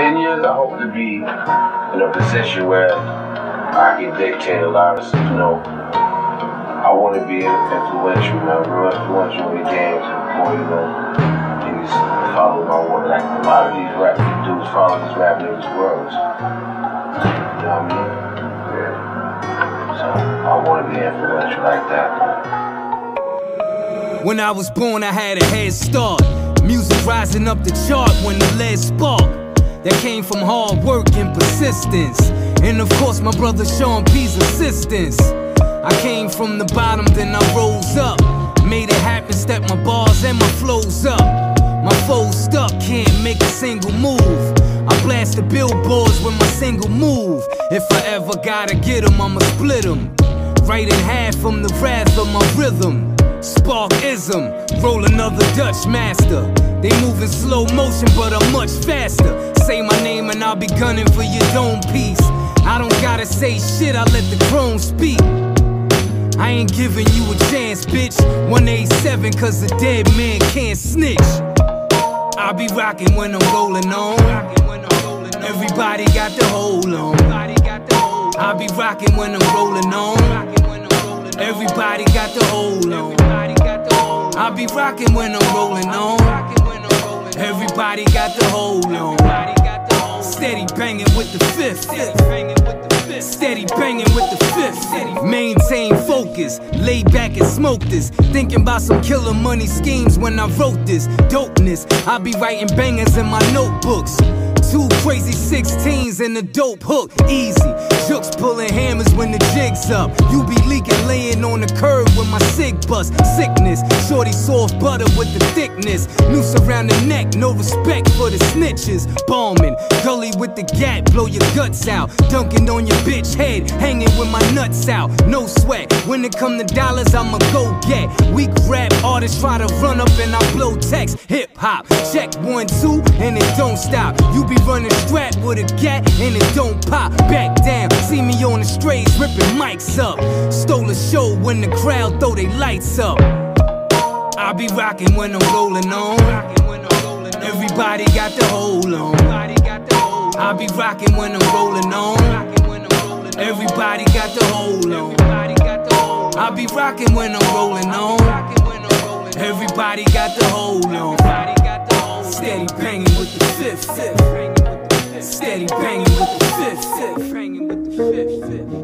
10 years, I hope to be in a position where I can dictate a lot of stuff, you know. I want to be influential, man, real influential in the game to the point, you know, niggas follow my work. Like, a lot of these rap dudes follow these rap niggas' words. You know what I mean? Yeah. So, I want to be influential like that. When I was born, I had a head start. Music rising up the chart when the lead sparked. That came from hard work and persistence. And of course, my brother Sean P's assistance. I came from the bottom, then I rose up. Made it happen, stepped my bars and my flows up. My foes stuck, can't make a single move. I blast the billboards with my single move. If I ever gotta get 'em, I'ma split 'em. Right in half from the wrath of my rhythm. Spark-ism, roll another Dutch master. They move in slow motion, but I'm much faster. Say my name and I'll be gunning for your dome piece. I don't gotta say shit, I let the chrome speak. I ain't giving you a chance, bitch. 187, cause a dead man can't snitch. I be rocking when I'm rolling on. Everybody got the hold on. I be rocking when I'm rolling on. Everybody got the hold on. I be rocking when I'm rolling on. Everybody got the hold on. Steady banging with the fifth. Steady banging with the fifth. Maintain focus, lay back and smoke this. Thinking about some killer money schemes when I wrote this. Dopeness, I be writing bangers in my notebooks. 2 crazy 16s and a dope hook, easy. Juxx pulling hammers when the jig's up. You be leaking, laying on the curb with my sig bust. Sickness, shorty soft butter with the thickness. Noose around the neck, no respect for the snitches. Bombing, gully with the gat, blow your guts out. Dunking on your bitch head, hanging with my nuts out. No sweat, when it come to dollars, I'ma go get. Weak rap artists try to run up and I blow text. Hip hop, check 1, 2, and it don't stop. You be running strapped with a gat and it don't pop. Back down, see me on the strays ripping mics up. Stole a show when the crowd throw they lights up. I be rocking when I'm rolling on. Everybody got the hold on. I be rocking when I'm rolling on. Everybody got the hold on. I be rocking when I'm rolling on. Everybody got the hold on. Steady banging with the fifth. Steady banging with the fifth.